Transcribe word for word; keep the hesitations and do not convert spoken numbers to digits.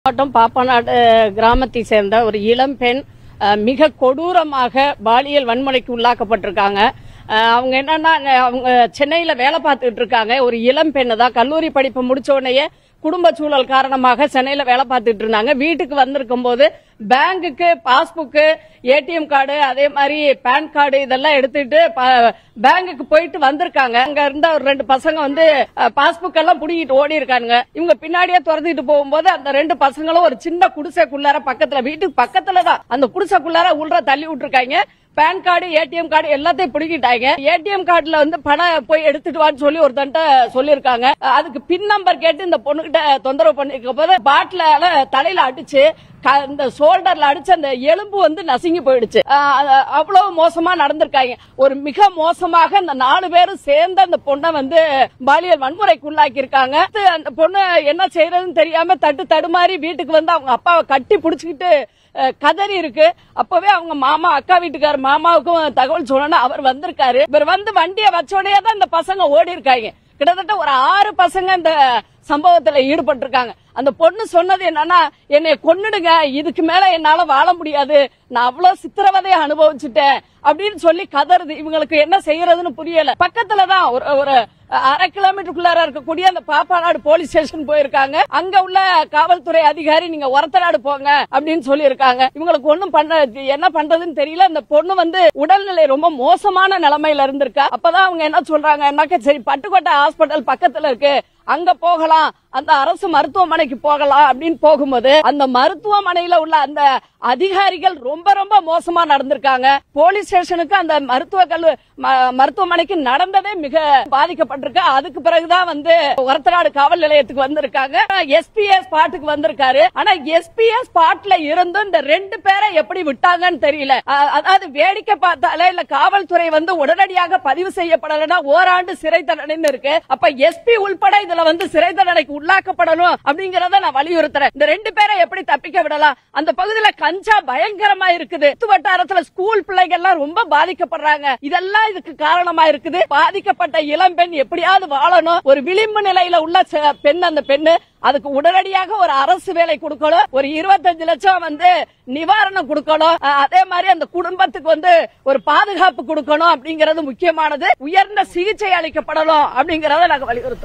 மாவட்டம் பாப்பநாடு கிராமத்தை சேர்ந்த ஒரு இளம்பெண் மிக கொடூரமாக பாலியல் வன்முறைக்கு உள்ளாக்கப்பட்டிருக்காங்க. அவங்க என்னன்னா அவங்க சென்னையில வேலை பார்த்துட்டு இருக்காங்க. ஒரு இளம் பெண்ணு தான் கல்லூரி படிப்பு முடிச்ச உடனே குடும்ப சூழல் காரணமாக சென்னையில வேலை பார்த்துட்டு இருந்தாங்க. வீட்டுக்கு வந்திருக்கும் போது பேங்குக்கு பாஸ்புக்கு ஏடிஎம் கார்டு அதே மாதிரி பேன் கார்டு இதெல்லாம் எடுத்துட்டு பேங்குக்கு போயிட்டு வந்திருக்காங்க. அங்க இருந்த ஒரு ரெண்டு பசங்க வந்து பாஸ்புக் எல்லாம் புடிங்கிட்டு ஓடி இருக்காங்க. இவங்க பின்னாடியே துரத்திட்டு போகும்போது அந்த ரெண்டு பசங்களும் ஒரு சின்ன குடிசைக்குள்ளார பக்கத்துல வீட்டுக்கு பக்கத்துலதான் அந்த குடிசைக்குள்ளார உள்ள தள்ளி விட்டுருக்காங்க. பேன் கார்டு ஏடிஎம் கார்டு எல்லாத்தையும் பிடிக்கிட்டாங்க. ஏடிஎம் கார்டுல வந்து பணம் போய் எடுத்துட்டு வான்னு சொல்லி ஒரு தண்ட சொல்லிருக்காங்க. அதுக்கு பின் நம்பர் கேட்டு இந்த பொண்ணுகிட்ட தொந்தரவு பண்ணிருக்க போது பாட்டில தலையில அடிச்சு இந்த ஷோல்டர்ல அடிச்சு அந்த எலும்பு வந்து நசுங்கி போயிடுச்சு. அவ்வளவு மோசமா நடந்திருக்காங்க. ஒரு மிக மோசமாக இந்த நாலு பேரும் சேர்ந்து அந்த பொண்ணை வந்து பாலியல் வன்முறைக்கு உள்ளாக்கி இருக்காங்க. அந்த பொண்ணு என்ன செய்யறதுன்னு தெரியாம தட்டு தடுமாறி வீட்டுக்கு வந்து அவங்க அப்பாவை கட்டி புடிச்சுக்கிட்டு கதறி இருக்கு. அப்பவே அவங்க மாமா அக்கா வீட்டுக்கார மாமாவுக்கும் தகவல் சொல்லணும். அவர் வந்திருக்காரு. இவர் வந்து வண்டியை வச்சோடனே தான் இந்த பசங்க ஓடி இருக்காங்க. கிட்டத்தட்ட ஒரு ஆறு பசங்க இந்த சம்பவத்துல ஈடுபட்டு இருக்காங்க. அந்த பொண்ணு சொன்னது என்னன்னா, என்னை கொன்னுடுங்க, இதுக்கு மேல என்னால வாழ முடியாது, நான் அவ்வளவு சித்திரவதையை அனுபவிச்சுட்டேன் அப்படின்னு சொல்லி கதறுது. இவங்களுக்கு என்ன செய்யறதுன்னு புரியல. பக்கத்துலதான் ஒரு ஒரு அரை கிலோமீட்டருக்குள்ளார இருக்கக்கூடிய அந்த பாப்பாநாடு போலீஸ் ஸ்டேஷன் போயிருக்காங்க. அங்க உள்ள காவல்துறை அதிகாரி நீங்க ஒரத்தநாடு போங்க அப்படின்னு சொல்லி இருக்காங்க. இவங்களுக்கு ஒண்ணும் பண்ண என்ன பண்றதுன்னு தெரியல. அந்த பொண்ணு வந்து உடல்நிலை ரொம்ப மோசமான நிலைமையில இருந்திருக்கா. அப்பதான் அவங்க என்ன சொல்றாங்க, சரி பட்டுக்கோட்டை ஹாஸ்பிட்டல் பக்கத்துல இருக்கு, அங்க போகலாம், அந்த அரசு மருத்துவமனைக்கு போகலாம் அப்படின்னு போகும்போது அந்த மருத்துவமனையில உள்ள அந்த அதிகாரிகள் ரொம்ப ரொம்ப மோசமா நடந்திருக்காங்க. போலீஸ் ஸ்டேஷனுக்கு அந்த மருத்துவ கல்லூரி மருத்துவமனைக்கு நடந்ததே மிக பாதிக்கப்பட்டிருக்கு. அதுக்கு பிறகுதான் வந்து ஒரத்தநாடு காவல் நிலையத்துக்கு வந்திருக்காங்க. எஸ்பிஎஸ் ஸ்பாட்டுக்கு வந்திருக்காரு. ஆனா எஸ்பிஎஸ் ஸ்பாட்ல இருந்து இந்த ரெண்டு பேரை எப்படி விட்டாங்கன்னு தெரியல. அதாவது வேடிக்கை பார்த்தாலே இல்ல காவல்துறை வந்து உடனடியாக பதிவு செய்யப்படலன்னா ஓராண்டு சிறை தண்டனை இருக்கு. அப்ப எஸ்பி உள்பட இதுல வந்து சிறை தண்டனைக்கு உள்ளாக்கப்படணும் அப்படிங்கறத நான் வலியுறுத்துறேன். இந்த ரெண்டு பேரை எப்படி தப்பிக்க விடலாம்? அந்த பகுதியில கஞ்சா பயங்கரமா இருக்குது. வட்டாரத்துல ஸ்கூல் பிள்ளைகள் எல்லாம் ரொம்ப பாதிக்கப்படுறாங்க. இதெல்லாம் இதுக்கு காரணமா இருக்குது. பாதிக்கப்பட்ட இளம்பெண் எப்படியாவது வாழணும். ஒரு விளிம்பு நிலையில உள்ள பெண் அந்த பெண்ணு அதுக்கு உடனடியாக ஒரு அரசு வேலை கொடுக்கணும். ஒரு இருபத்தஞ்சு லட்சம் வந்து நிவாரணம் கொடுக்கணும். அதே மாதிரி அந்த குடும்பத்துக்கு வந்து ஒரு பாதுகாப்பு கொடுக்கணும் அப்படிங்கறது முக்கியமானது. உயர்ந்த சிகிச்சை அளிக்கப்படணும் அப்படிங்கறத நாங்க வலியுறுத்தோம்.